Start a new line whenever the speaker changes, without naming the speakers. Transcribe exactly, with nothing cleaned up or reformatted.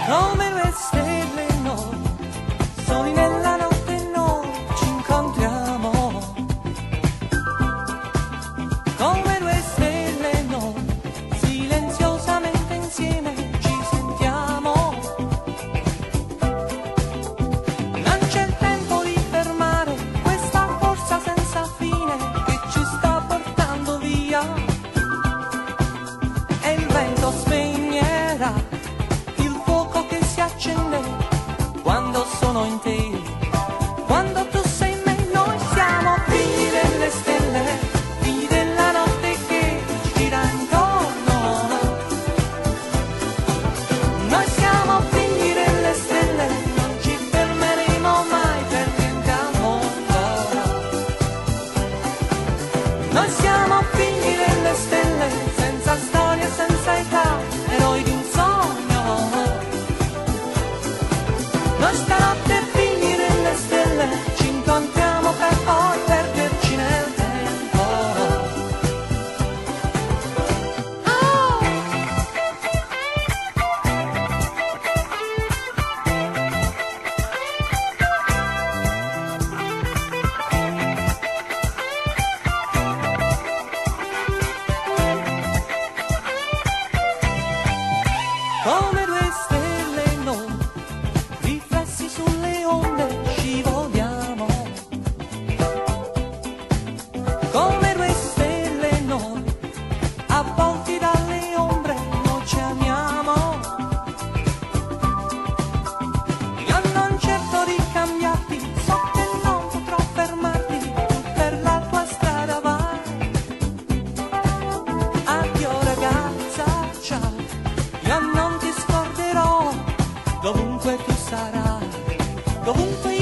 come due stelle noi, soli nella notte noi ci incontriamo, come due stelle noi, silenziosamente insieme ci sentiamo, non c'è il tempo di fermare questa corsa senza fine che ci sta portando via, e il vento spegnerà quando sono in te, quando tu sei in me. Noi siamo figli delle stelle, figli della notte che gira intorno. Noi siamo figli delle stelle, non ci fermeremo mai per niente al mondo. Noi siamo figli delle stelle, senza storia, senza età, eroi di un sogno. Noi stanotte figli delle stelle ci incontriamo per poi perderci nel tempo. Oh! Come due stelle noi, sulle onde scivoliamo, come due stelle noi, avvolti dalle ombre noi ci amiamo. Io non cerco di cambiarti, so che non potrò fermarti, tu per la tua strada vai. Addio ragazza, ciao, io non ti scorderò, dovunque tu sarai, dovunque